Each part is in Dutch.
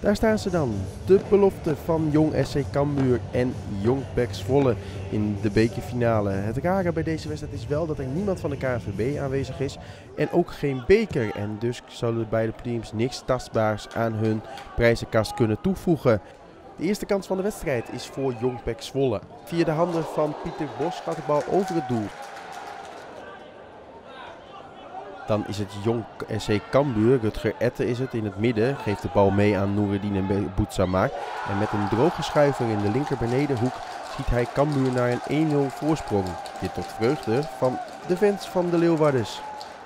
Daar staan ze dan, de belofte van Jong SC Cambuur en Jong PEC Zwolle in de bekerfinale. Het rare bij deze wedstrijd is wel dat er niemand van de KNVB aanwezig is en ook geen beker. En dus zullen beide teams niks tastbaars aan hun prijzenkast kunnen toevoegen. De eerste kans van de wedstrijd is voor Jong PEC Zwolle. Via de handen van Pieter Bos gaat de bal over het doel. Dan is het Jong SC Cambuur. Rutger Etten is het in het midden. Geeft de bal mee aan Noureddin en Boetsamar. En met een droge schuiver in de linker benedenhoek schiet hij Cambuur naar een 1-0 voorsprong. Dit tot vreugde van de fans van de Leeuwarders.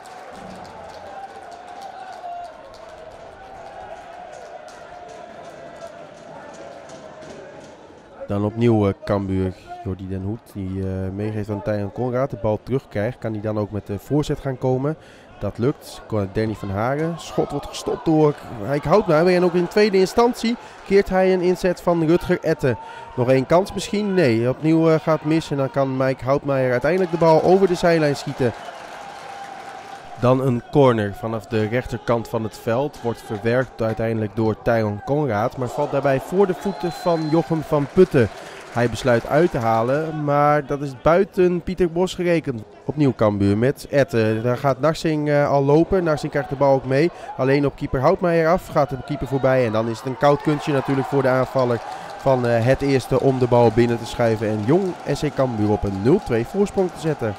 Dan opnieuw Cambuur. Jordi Den Hoed die meegeeft aan Tijhan Conrad. De bal terugkrijgt. Kan hij dan ook met de voorzet gaan komen. Dat lukt. Danny van Haren. Schot wordt gestopt door Mike Houtmeijer. En ook in tweede instantie keert hij een inzet van Rutger Etten. Nog één kans misschien? Nee. Opnieuw gaat mis. En dan kan Mike Houtmeijer uiteindelijk de bal over de zijlijn schieten. Dan een corner vanaf de rechterkant van het veld. Wordt verwerkt uiteindelijk door Tijhan Conrad. Maar valt daarbij voor de voeten van Jochem van Putten. Hij besluit uit te halen, maar dat is buiten Pieter Bos gerekend. Opnieuw Cambuur met Etten. Daar gaat Narsing al lopen. Narsing krijgt de bal ook mee. Alleen op keeper Houtmeijer af. Gaat de keeper voorbij. En dan is het een koud kunstje natuurlijk voor de aanvaller van het eerste om de bal binnen te schuiven. En Jong SC Cambuur op een 0-2 voorsprong te zetten.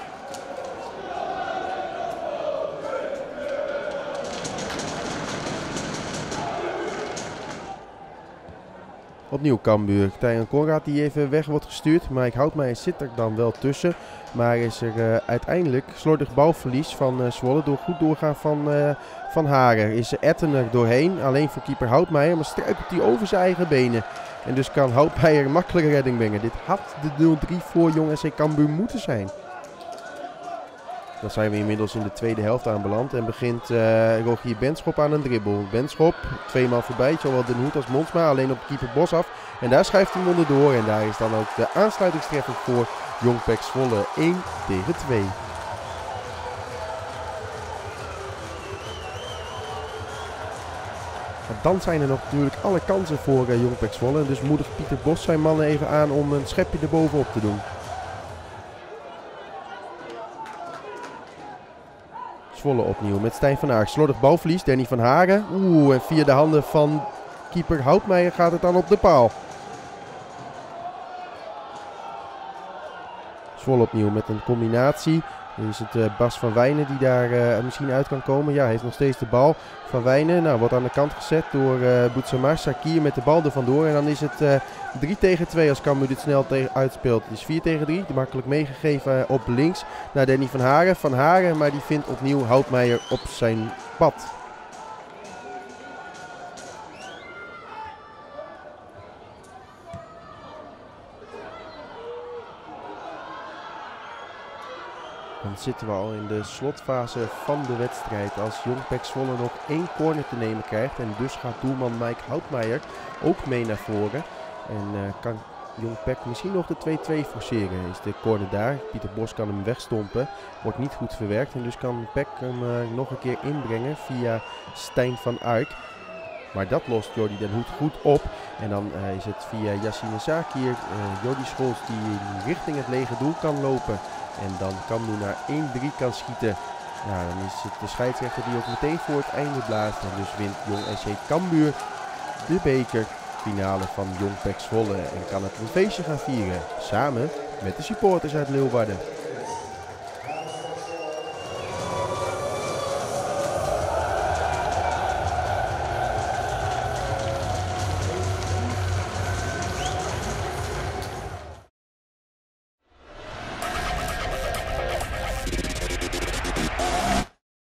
Opnieuw Cambuur. Tijhan Conrad die even weg wordt gestuurd. Mike Houtmeijer zit er dan wel tussen. Maar is er uiteindelijk slordig balverlies van Zwolle door goed doorgaan van Haren. Is Etten er doorheen. Alleen voor keeper Houtmeijer. Maar struikelt hij over zijn eigen benen. En dus kan Houtmeijer een makkelijke redding brengen. Dit had de 0-3 voor Jong SC Cambuur moeten zijn. Dan zijn we inmiddels in de tweede helft aanbeland en begint Rogier Benschop aan een dribbel. Benschop, tweemaal voorbij, zowel Den Hoed als Monsma, alleen op keeper Bos af. En daar schuift hij hem onderdoor en daar is dan ook de aansluitingstreffer voor Jong PEC Zwolle 1-2. Dan zijn er nog natuurlijk alle kansen voor Jong PEC Zwolle. En dus moedigt Pieter Bos zijn mannen even aan om een schepje erbovenop te doen. Zwolle opnieuw met Stijn van Aert. Slordig balverlies. Danny van Haren. En via de handen van keeper Houtmeijer gaat het dan op de paal. Zwolle opnieuw met een combinatie. Nu is het Bas van Wijnen die daar misschien uit kan komen. Ja, hij heeft nog steeds de bal. Van Wijnen wordt aan de kant gezet door Boetsamar. Sakir met de bal er vandoor. En dan is het 3-2 als Cambuur dit snel uitspeelt. Het is 4-3. Makkelijk meegegeven op links naar Danny van Haren. Van Haren, maar die vindt opnieuw Houtmeijer op zijn pad. Dan zitten we al in de slotfase van de wedstrijd. Als Jong PEC Zwolle nog 1 corner te nemen krijgt. En dus gaat doelman Mike Houtmeijer ook mee naar voren. En kan Jong PEC misschien nog de 2-2 forceren. Is de corner daar. Pieter Bos kan hem wegstompen. Wordt niet goed verwerkt. En dus kan PEC hem nog een keer inbrengen via Stijn van Ark. Maar dat lost Jordi Den Hoed goed op. En dan is het via Yassine Sakir, Jordi Scholz die richting het lege doel kan lopen. En dan Cambuur naar 1-3 kan schieten. Ja, dan is het de scheidsrechter die ook meteen voor het einde blaast. En dus wint Jong SC Cambuur de bekerfinale van Jong PEC Zwolle. En kan het een feestje gaan vieren. Samen met de supporters uit Leeuwarden.